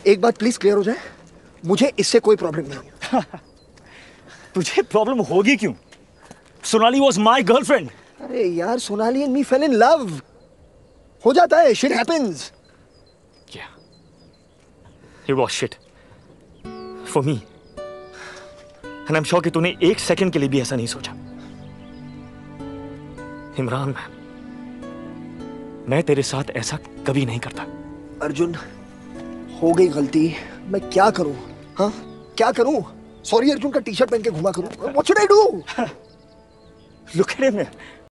एक बात please clear हो जाए, मुझे इससे कोई प्रॉब्लम नहीं। तुझे प्रॉब्लम होगी क्यों? Sonali was my girlfriend. अरे यार, Sonali and me fell in love. हो जाता है, shit happens. Yeah, it was shit for me. And I'm sure कि तूने एक सेकंड के लिए भी ऐसा नहीं सोचा। इमरान, मैं तेरे साथ ऐसा कभी नहीं करता। अर्जुन, हो गई गलती, मैं क्या करूं? हाँ, क्या करूं? सॉरी अर्जुन का टी शर्ट पहन के घुमा करूं? What should I do? Look at him.